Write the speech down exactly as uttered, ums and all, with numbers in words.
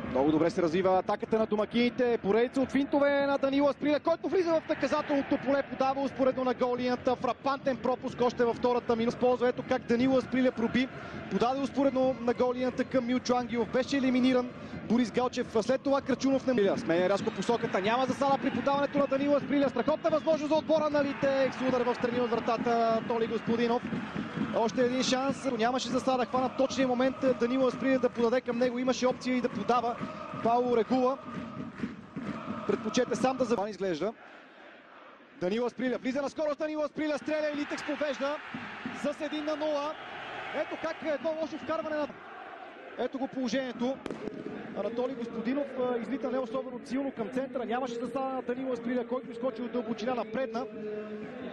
Много добре се развива атаката на домакините. Поредица от финтове на Данило Асприля, който влиза в наказателното поле, подава успоредно на гол линията. Фрапантен пропуск още във втората минута. Използва ето как Данило Асприля проби. Подаде успоредно на гол линията към Милчо Ангелов. Беше елиминиран Борис Галчев. След това Крачунов не сменя рязко посоката. Няма засада при подаването на Данило Асприля. Страхотна възможност за отбора на Лите. Ексудар в страни от вратата Толи Господинов. Още един шанс. Нямаше засада. Хвана точния момент Данило Асприля да подаде към него. Имаше опция и да подава. Пауло Регула предпочете сам да забава. Изглежда. Данило Асприля влиза на скорост. Данило Асприля стреля и Литекс побежда с един на нула. Ето как е едно лошо вкарване на... Ето го положението. Анатолий Господинов излита не особено силно към центъра. Нямаше засада на Данило Асприля, който изскочи от дълбочина напредна.